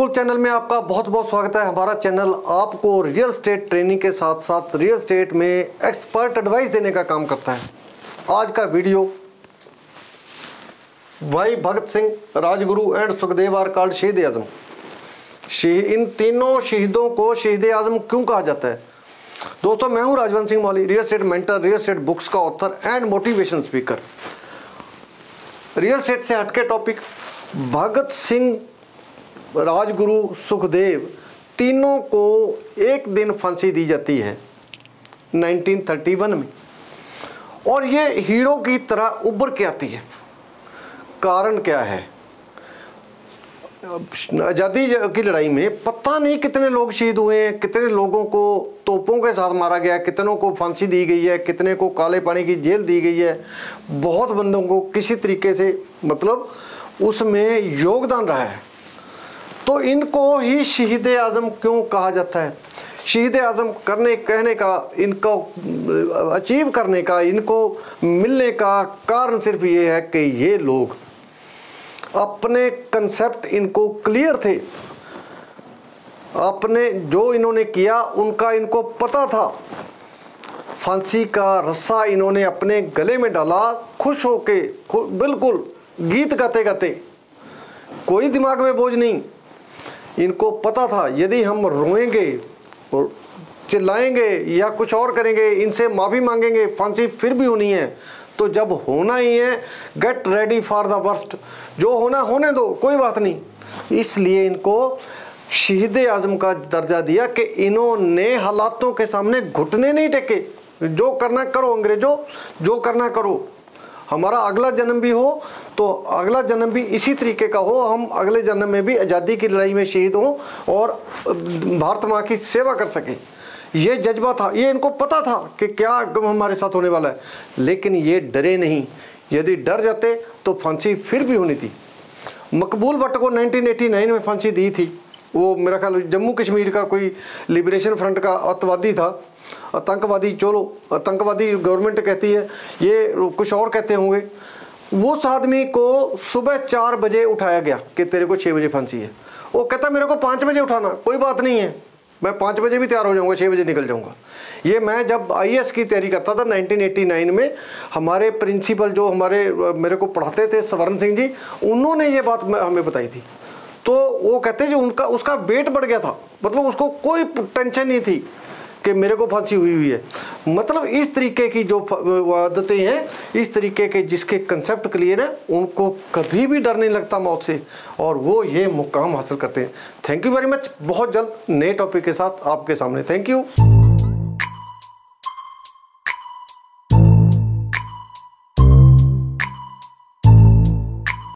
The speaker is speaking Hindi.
गुरुकुल चैनल में आपका बहुत बहुत स्वागत है। हमारा चैनल आपको रियल एस्टेट ट्रेनिंग के साथ साथ रियल एस्टेट में एक्सपर्ट एडवाइस देने का काम करता है। आज का वीडियो भाई Bhagat Singh, Rajguru and Sukhdev are called शहीद आजम। इन तीनों शहीदों को शहीद आजम क्यों कहा जाता है? दोस्तों, मैं हूं Rajwant Singh Mauli, real estate mentor, real estate books का author and motivation speaker. Real estate से हटके टॉपिक, भगत सिंह, राजगुरु, सुखदेव तीनों को एक दिन फांसी दी जाती है 1931 में, और ये हीरो की तरह उभर के आती है। कारण क्या है? आज़ादी की लड़ाई में पता नहीं कितने लोग शहीद हुए हैं, कितने लोगों को तोपों के साथ मारा गया, कितनों को फांसी दी गई है, कितने को काले पानी की जेल दी गई है। बहुत बंदों को किसी तरीके से मतलब उसमें योगदान रहा है। तो इनको ही शहीद आजम क्यों कहा जाता है? शहीद आजम कहने का, इनको अचीव करने का, इनको मिलने का कारण सिर्फ ये है कि ये लोग अपने कंसेप्ट इनको क्लियर थे, अपने जो इन्होंने किया उनका इनको पता था। फांसी का रस्सा इन्होंने अपने गले में डाला, खुश होके, बिल्कुल गीत गाते गाते, कोई दिमाग में बोझ नहीं। इनको पता था यदि हम रोएंगे और चिल्लाएंगे या कुछ और करेंगे, इनसे माफ़ी मांगेंगे, फांसी फिर भी होनी है। तो जब होना ही है, get ready for the worst, जो होना होने दो, कोई बात नहीं। इसलिए इनको शहीद आजम का दर्जा दिया कि इन्होंने हालातों के सामने घुटने नहीं टेके। जो करना करो अंग्रेजों, जो करना करो। हमारा अगला जन्म भी हो तो अगला जन्म भी इसी तरीके का हो, हम अगले जन्म में भी आज़ादी की लड़ाई में शहीद हों और भारत माँ की सेवा कर सकें। ये जज्बा था, ये इनको पता था कि क्या हमारे साथ होने वाला है, लेकिन ये डरे नहीं। यदि डर जाते तो फांसी फिर भी होनी थी। मकबूल भट्ट को 1989 में फांसी दी थी। वो मेरा ख्याल जम्मू कश्मीर का कोई लिबरेशन फ्रंट का अतवादी था, आतंकवादी। चलो, आतंकवादी गवर्नमेंट कहती है, ये कुछ और कहते होंगे। उस आदमी को सुबह 4 बजे उठाया गया कि तेरे को 6 बजे फांसी है। वो कहता मेरे को 5 बजे उठाना, कोई बात नहीं है, मैं 5 बजे भी तैयार हो जाऊंगा, 6 बजे निकल जाऊंगा। ये मैं जब IAS की तैयारी करता था 1989 में, हमारे प्रिंसिपल जो मेरे को पढ़ाते थे, स्वर्ण सिंह जी, उन्होंने ये बात हमें बताई थी। तो वो कहते हैं जो उसका वेट बढ़ गया था, मतलब उसको कोई टेंशन नहीं थी कि मेरे को फांसी हुई है। मतलब इस तरीके की जो आदतें हैं, इस तरीके के जिसके कंसेप्ट क्लियर है, उनको कभी भी डर नहीं लगता मौत से, और वो ये मुकाम हासिल करते हैं। Thank you very much. बहुत जल्द नए टॉपिक के साथ आपके सामने। Thank you.